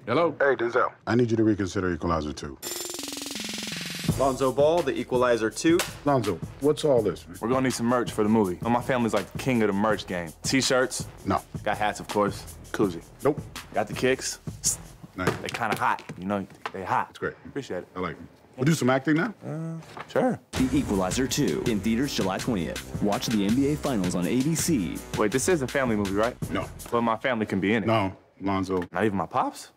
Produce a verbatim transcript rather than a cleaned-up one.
Hello? Hey, Denzel. I need you to reconsider Equalizer two. Lonzo Ball, The Equalizer two. Lonzo, what's all this, man? We're gonna need some merch for the movie. My family's like the king of the merch game. T-shirts. No. Got hats, of course. Koozie. Nope. Got the kicks. Nice. They kind of hot, you know? They hot. That's great. Appreciate it. I like it. We'll do some acting now? Uh, sure. The Equalizer two, in theaters July twentieth. Watch the N B A Finals on A B C. Wait, this is a family movie, right? No. But my family can be in it. No, Lonzo. Not even my pops?